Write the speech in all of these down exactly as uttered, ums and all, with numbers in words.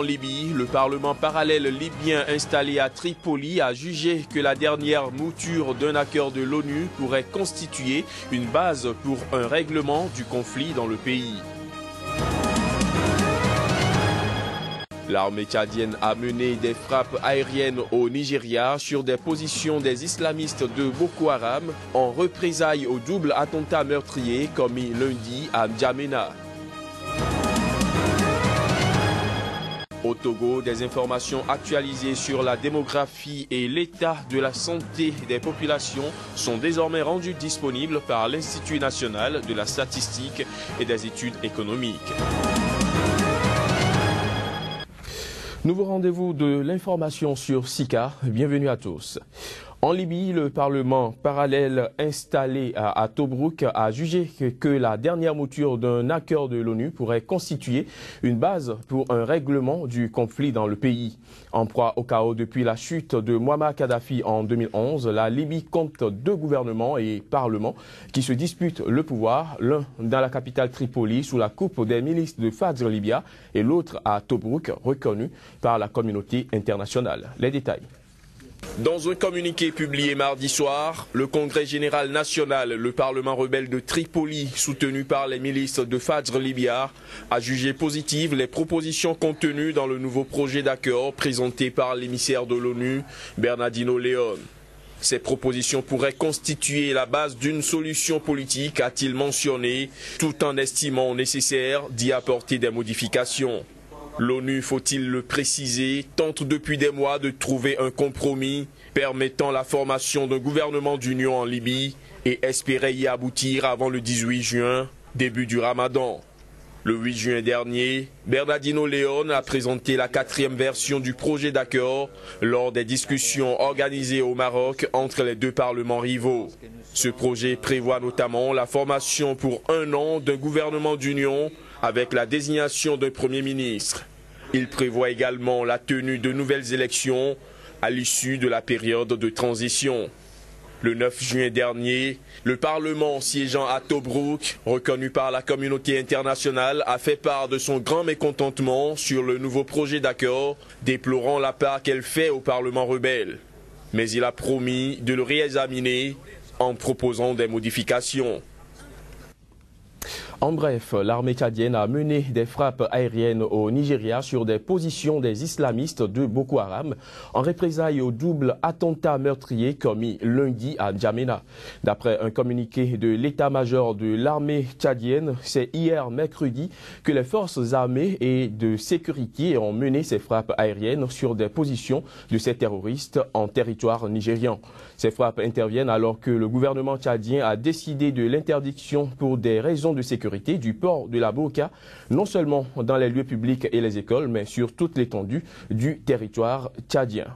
Libye, le Parlement parallèle libyen installé à Tripoli a jugé que la dernière mouture d'un accord de l'ONU pourrait constituer une base pour un règlement du conflit dans le pays. L'armée tchadienne a mené des frappes aériennes au Nigeria sur des positions des islamistes de Boko Haram en représailles au double attentat meurtrier commis lundi à N'Djamena. Au Togo, des informations actualisées sur la démographie et l'état de la santé des populations sont désormais rendues disponibles par l'Institut national de la statistique et des études économiques. Nouveau rendez-vous de l'information sur Sika. Bienvenue à tous. En Libye, le Parlement parallèle installé à, à Tobrouk a jugé que, que la dernière mouture d'un accord de l'ONU pourrait constituer une base pour un règlement du conflit dans le pays. En proie au chaos depuis la chute de Mouammar Kadhafi en deux mille onze, la Libye compte deux gouvernements et parlements qui se disputent le pouvoir, l'un dans la capitale Tripoli sous la coupe des milices de Fadr Libya et l'autre à Tobrouk, reconnu par la communauté internationale. Les détails. Dans un communiqué publié mardi soir, le Congrès général national, le Parlement rebelle de Tripoli, soutenu par les milices de Fadr Libya, a jugé positives les propositions contenues dans le nouveau projet d'accord présenté par l'émissaire de l'ONU, Bernardino León. Ces propositions pourraient constituer la base d'une solution politique, a-t-il mentionné, tout en estimant nécessaire d'y apporter des modifications. L'ONU, faut-il le préciser, tente depuis des mois de trouver un compromis permettant la formation d'un gouvernement d'union en Libye et espérait y aboutir avant le dix-huit juin, début du Ramadan. Le huit juin dernier, Bernardino León a présenté la quatrième version du projet d'accord lors des discussions organisées au Maroc entre les deux parlements rivaux. Ce projet prévoit notamment la formation pour un an d'un gouvernement d'union avec la désignation d'un Premier ministre. Il prévoit également la tenue de nouvelles élections à l'issue de la période de transition. Le neuf juin dernier, le Parlement siégeant à Tobrouk, reconnu par la communauté internationale, a fait part de son grand mécontentement sur le nouveau projet d'accord, déplorant la part qu'elle fait au Parlement rebelle. Mais il a promis de le réexaminer en proposant des modifications. En bref, l'armée tchadienne a mené des frappes aériennes au Nigeria sur des positions des islamistes de Boko Haram en représailles au double attentat meurtrier commis lundi à N'Djamena. D'après un communiqué de l'état-major de l'armée tchadienne, c'est hier mercredi que les forces armées et de sécurité ont mené ces frappes aériennes sur des positions de ces terroristes en territoire nigérian. Ces frappes interviennent alors que le gouvernement tchadien a décidé de l'interdiction pour des raisons de sécurité du port de la burqa, non seulement dans les lieux publics et les écoles, mais sur toute l'étendue du territoire tchadien.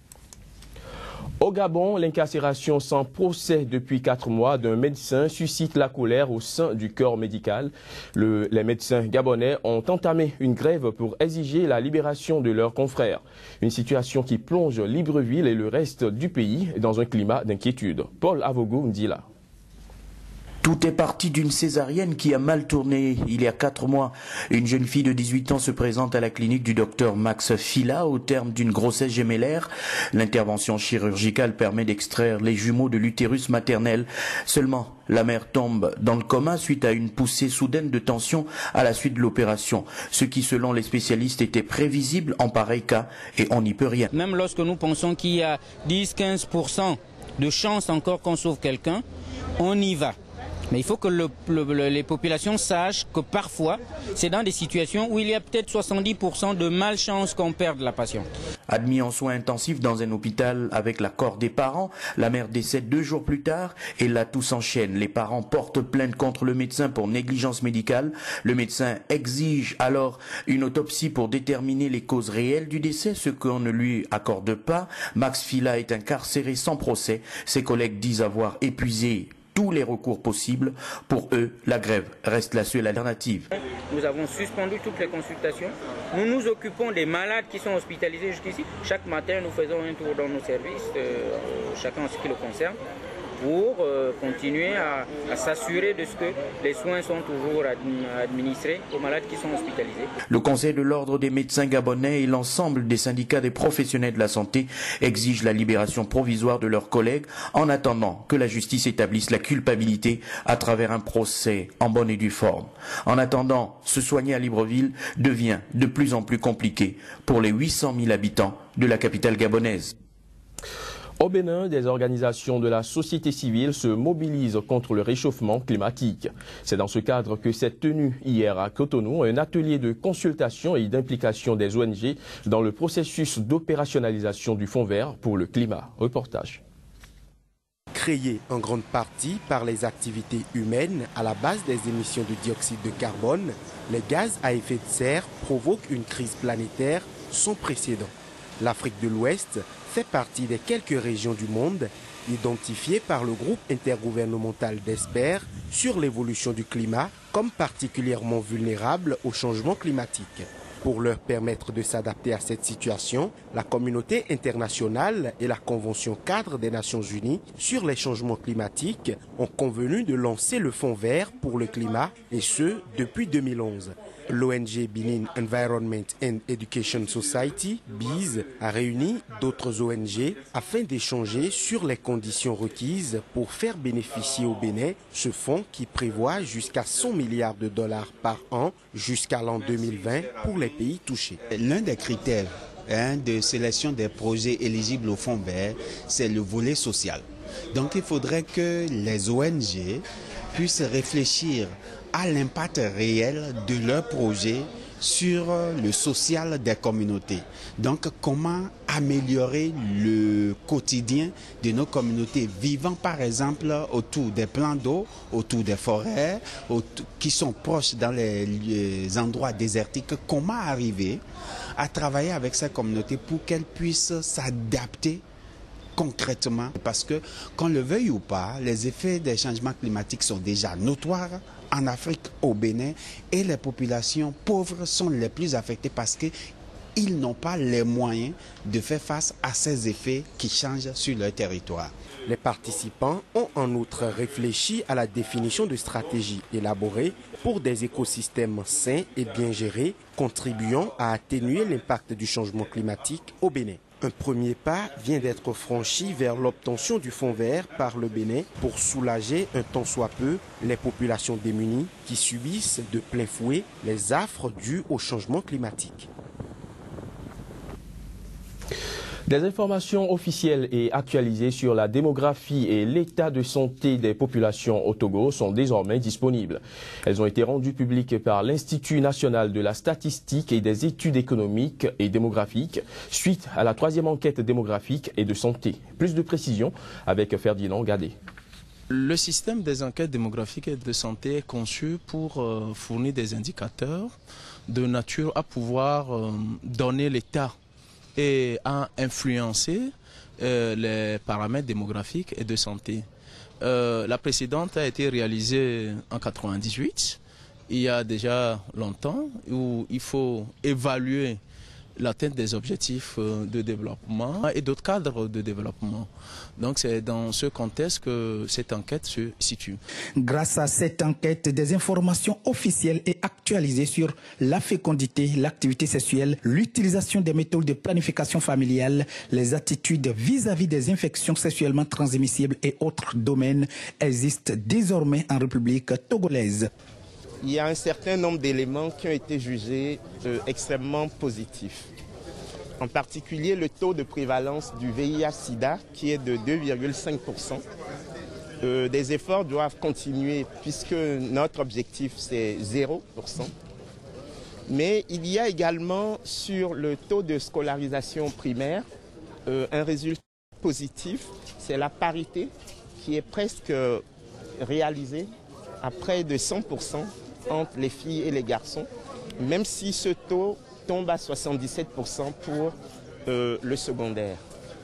Au Gabon, l'incarcération sans procès depuis quatre mois d'un médecin suscite la colère au sein du corps médical. Le, les médecins gabonais ont entamé une grève pour exiger la libération de leurs confrères. Une situation qui plonge Libreville et le reste du pays dans un climat d'inquiétude. Paul Avogo dit là. Tout est parti d'une césarienne qui a mal tourné il y a quatre mois. Une jeune fille de dix-huit ans se présente à la clinique du docteur Max Fila au terme d'une grossesse gémellaire. L'intervention chirurgicale permet d'extraire les jumeaux de l'utérus maternel. Seulement, la mère tombe dans le coma suite à une poussée soudaine de tension à la suite de l'opération. Ce qui, selon les spécialistes, était prévisible en pareil cas et on n'y peut rien. Même lorsque nous pensons qu'il y a dix à quinze pour cent de chances encore qu'on sauve quelqu'un, on y va. Mais il faut que le, le, les populations sachent que parfois, c'est dans des situations où il y a peut-être soixante-dix pour cent de malchance qu'on perde la patiente. Admis en soins intensifs dans un hôpital avec l'accord des parents, la mère décède deux jours plus tard et là tout s'enchaîne. Les parents portent plainte contre le médecin pour négligence médicale. Le médecin exige alors une autopsie pour déterminer les causes réelles du décès, ce qu'on ne lui accorde pas. Max Fila est incarcéré sans procès. Ses collègues disent avoir épuisé tous les recours possibles. Pour eux, la grève reste la seule alternative. Nous avons suspendu toutes les consultations. Nous nous occupons des malades qui sont hospitalisés jusqu'ici. Chaque matin, nous faisons un tour dans nos services, euh, chacun en ce qui le concerne. pour euh, continuer à, à s'assurer de ce que les soins sont toujours administrés aux malades qui sont hospitalisés. Le Conseil de l'Ordre des médecins gabonais et l'ensemble des syndicats des professionnels de la santé exigent la libération provisoire de leurs collègues en attendant que la justice établisse la culpabilité à travers un procès en bonne et due forme. En attendant, se soigner à Libreville devient de plus en plus compliqué pour les huit cent mille habitants de la capitale gabonaise. Au Bénin, des organisations de la société civile se mobilisent contre le réchauffement climatique. C'est dans ce cadre que s'est tenu hier à Cotonou un atelier de consultation et d'implication des O N G dans le processus d'opérationnalisation du Fonds vert pour le climat. Reportage. Créé en grande partie par les activités humaines à la base des émissions de dioxyde de carbone, les gaz à effet de serre provoquent une crise planétaire sans précédent. L'Afrique de l'Ouest fait partie des quelques régions du monde identifiées par le groupe intergouvernemental d'experts sur l'évolution du climat comme particulièrement vulnérables au changement climatique. Pour leur permettre de s'adapter à cette situation, la communauté internationale et la Convention cadre des Nations Unies sur les changements climatiques ont convenu de lancer le Fonds vert pour le climat, et ce, depuis deux mille onze. L'O N G Benin Environment and Education Society, B E S, a réuni d'autres O N G afin d'échanger sur les conditions requises pour faire bénéficier au Bénin ce fonds qui prévoit jusqu'à cent milliards de dollars par an jusqu'à l'an deux mille vingt pour les pays touchés. L'un des critères hein, de sélection des projets éligibles au fonds vert, c'est le volet social. Donc il faudrait que les O N G puissent réfléchir à l'impact réel de leur projet sur le social des communautés. Donc, comment améliorer le quotidien de nos communautés vivant, par exemple, autour des plans d'eau, autour des forêts, autour, qui sont proches dans les, les endroits désertiques. Comment arriver à travailler avec ces communautés pour qu'elles puissent s'adapter concrètement, parce que, qu'on le veuille ou pas, les effets des changements climatiques sont déjà notoires en Afrique, au Bénin, et les populations pauvres sont les plus affectées parce qu'ils n'ont pas les moyens de faire face à ces effets qui changent sur leur territoire. Les participants ont en outre réfléchi à la définition de stratégies élaborées pour des écosystèmes sains et bien gérés, contribuant à atténuer l'impact du changement climatique au Bénin. Un premier pas vient d'être franchi vers l'obtention du fonds vert par le Bénin pour soulager un tant soit peu les populations démunies qui subissent de plein fouet les affres dues au changement climatique. Des informations officielles et actualisées sur la démographie et l'état de santé des populations au Togo sont désormais disponibles. Elles ont été rendues publiques par l'Institut national de la statistique et des études économiques et démographiques suite à la troisième enquête démographique et de santé. Plus de précisions avec Ferdinand Gadé. Le système des enquêtes démographiques et de santé est conçu pour euh, fournir des indicateurs de nature à pouvoir euh, donner l'état et à influencer euh, les paramètres démographiques et de santé. Euh, la précédente a été réalisée en quatre-vingt-dix-huit, il y a déjà longtemps, où il faut évaluer l'atteinte des objectifs de développement et d'autres cadres de développement. Donc c'est dans ce contexte que cette enquête se situe. Grâce à cette enquête, des informations officielles et actualisées sur la fécondité, l'activité sexuelle, l'utilisation des méthodes de planification familiale, les attitudes vis-à-vis des infections sexuellement transmissibles et autres domaines existent désormais en République togolaise. Il y a un certain nombre d'éléments qui ont été jugés euh, extrêmement positifs. En particulier le taux de prévalence du V I H sida qui est de deux virgule cinq pour cent. Euh, des efforts doivent continuer puisque notre objectif c'est zéro pour cent. Mais il y a également sur le taux de scolarisation primaire euh, un résultat positif, c'est la parité qui est presque réalisée à près de cent pour cent entre les filles et les garçons, même si ce taux tombe à soixante-dix-sept pour cent pour euh, le secondaire.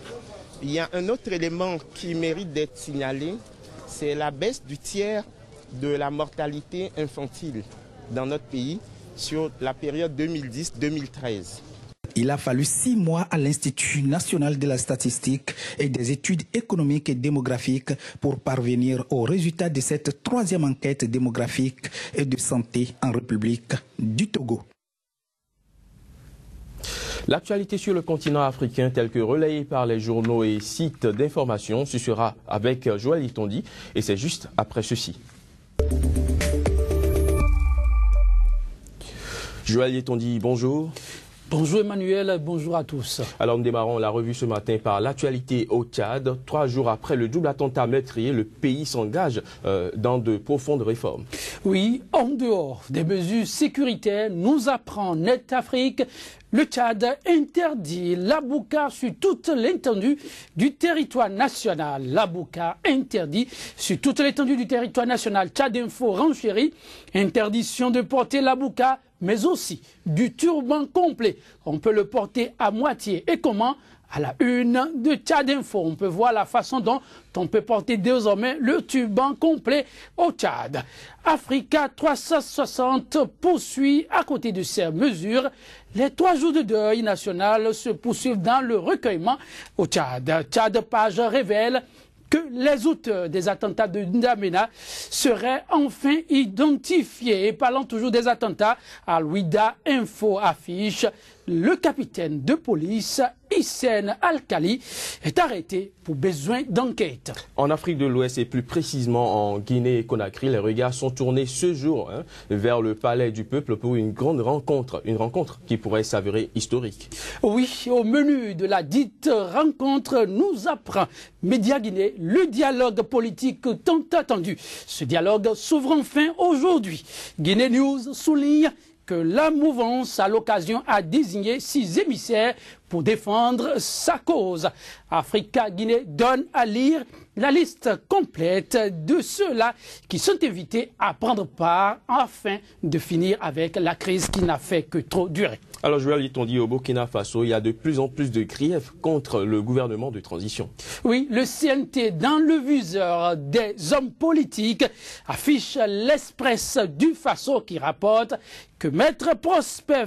Il y a un autre élément qui mérite d'être signalé, c'est la baisse du tiers de la mortalité infantile dans notre pays sur la période deux mille dix deux mille treize. Il a fallu six mois à l'Institut national de la statistique et des études économiques et démographiques pour parvenir au résultat de cette troisième enquête démographique et de santé en République du Togo. L'actualité sur le continent africain telle que relayée par les journaux et sites d'information, ce sera avec Joël Itondi et c'est juste après ceci. Joël Itondi, bonjour. Bonjour Emmanuel, bonjour à tous. Alors nous démarrons la revue ce matin par l'actualité au Tchad. Trois jours après le double attentat meurtrier, le pays s'engage euh, dans de profondes réformes. Oui, en dehors des mesures sécuritaires, nous apprend Net Afrique, le Tchad interdit la bouka sur toute l'étendue du territoire national. La bouka interdit sur toute l'étendue du territoire national. Tchad Info renchérit, interdiction de porter la bouka, mais aussi du turban complet. On peut le porter à moitié. Et comment? À la une de Tchad Info, on peut voir la façon dont on peut porter désormais le turban complet au Tchad. Africa trois cent soixante poursuit à côté de ces mesures. Les trois jours de deuil national se poursuivent dans le recueillement au Tchad. Tchad Page révèle que les auteurs des attentats de N'Djamena seraient enfin identifiés. Et parlant toujours des attentats, Al-Wida Info affiche le capitaine de police Hissène Al-Khali est arrêté pour besoin d'enquête. En Afrique de l'Ouest et plus précisément en Guinée-Conakry, les regards sont tournés ce jour hein, vers le palais du peuple pour une grande rencontre, une rencontre qui pourrait s'avérer historique. Oui, au menu de la dite rencontre, nous apprend Média Guinée le dialogue politique tant attendu. Ce dialogue s'ouvre enfin aujourd'hui. Guinée News souligne que la mouvance à l'occasion a désigné six émissaires pour défendre sa cause. Africa Guinée donne à lire la liste complète de ceux-là qui sont invités à prendre part afin de finir avec la crise qui n'a fait que trop durer. Alors Joël Itondi, au Burkina Faso, il y a de plus en plus de griefs contre le gouvernement de transition. Oui, le C N T, dans le viseur des hommes politiques, affiche l'Express du Faso qui rapporte que Maître Prosper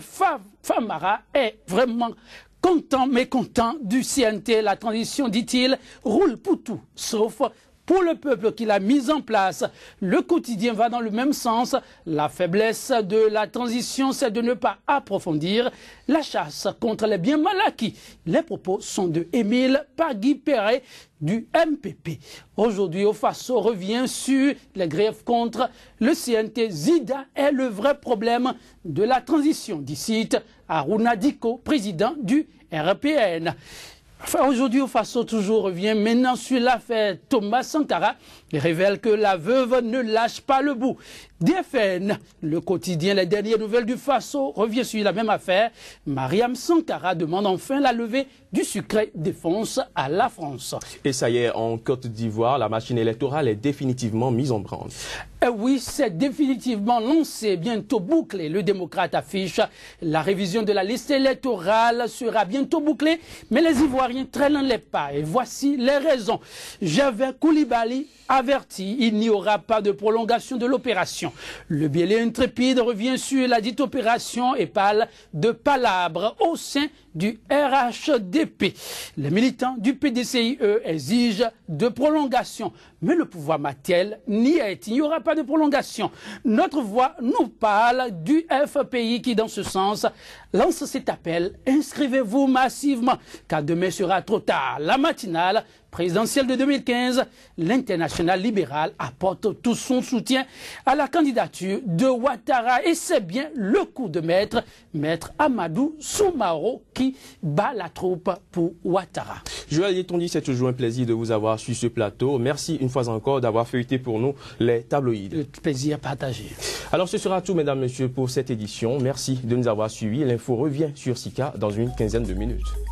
Famara est vraiment content, mécontent du C N T. La transition, dit-il, roule pour tout, sauf pour le peuple qu'il a mis en place. Le quotidien va dans le même sens. La faiblesse de la transition, c'est de ne pas approfondir la chasse contre les biens mal acquis. Les propos sont de Émile Pagui-Perret du M P P. Aujourd'hui, au Faso revient sur les griefs contre le C N T. Zida est le vrai problème de la transition, dit cite Aruna Diko, président du R P N. Enfin, aujourd'hui, au Faso, toujours revient maintenant sur l'affaire Thomas Sankara. Il révèle que la veuve ne lâche pas le bout. D F N, le quotidien Les Dernières Nouvelles du Faso, revient sur la même affaire. Mariam Sankara demande enfin la levée du secret défense à la France. Et ça y est, en Côte d'Ivoire, la machine électorale est définitivement mise en branle. Eh oui, c'est définitivement lancé, bientôt bouclé. Le démocrate affiche la révision de la liste électorale sera bientôt bouclée, mais les Ivoiriens traînent les pas. Et voici les raisons. Gervais Koulibaly averti, il n'y aura pas de prolongation de l'opération. Le Biélé intrépide revient sur la dite opération et parle de palabres au sein du R H D P. Les militants du P D C I, eux, exigent de prolongation. Mais le pouvoir matériel n'y est. Il n'y aura pas de prolongation. Notre voix nous parle du F P I qui, dans ce sens, lance cet appel. Inscrivez-vous massivement, car demain sera trop tard. La matinale présidentielle de deux mille quinze, l'international libéral apporte tout son soutien à la candidature de Ouattara. Et c'est bien le coup de maître, maître Amadou Soumaro, qui bat la troupe pour Ouattara. Joël Itondi, c'est toujours un plaisir de vous avoir sur ce plateau. Merci une fois encore d'avoir feuilleté pour nous les tabloïds. Le plaisir partagé. Alors ce sera tout, mesdames, messieurs, pour cette édition. Merci de nous avoir suivis. L'info revient sur Sika dans une quinzaine de minutes.